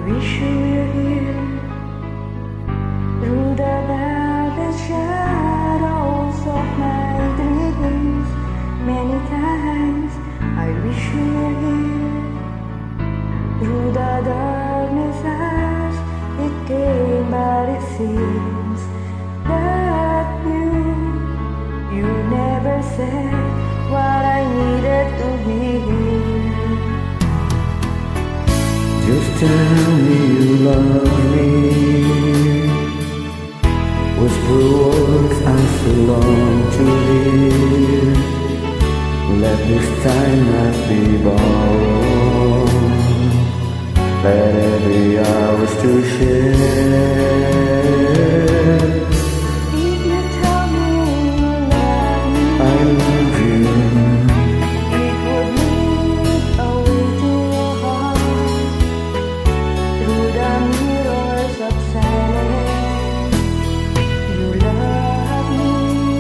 wish you were here through the velvet shadows of my dreams. Many times I wish you were here through the darkness as it came, but it seems that you never said what I needed to hear. Just tell me you love me, whisper words I so long to hear. Let this time not be borrowed, let every hour to share. If you tell me you love me, I love you. it would lead a way to your heart through the mirrors of silence. You love me.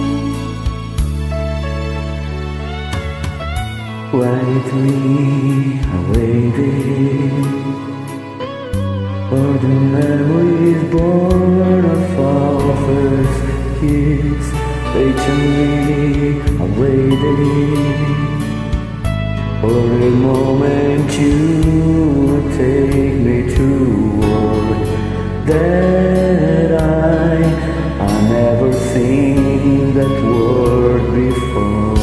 Write me a waiting for the memories born of our first kiss. Wait to me, I'm waiting for a moment you would take me toward that I never seen that word before.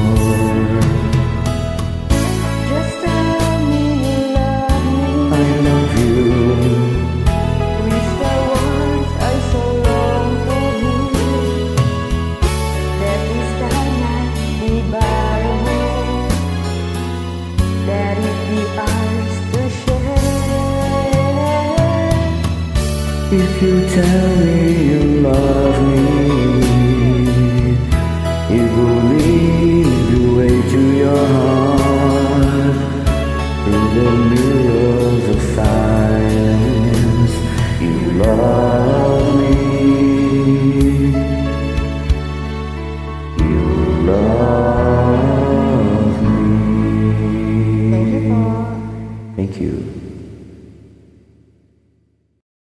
Just tell me you love me. I love you. Whisper words I so long to hear. That is time not be borrowed, that it be ours to share. If you tell me you love me,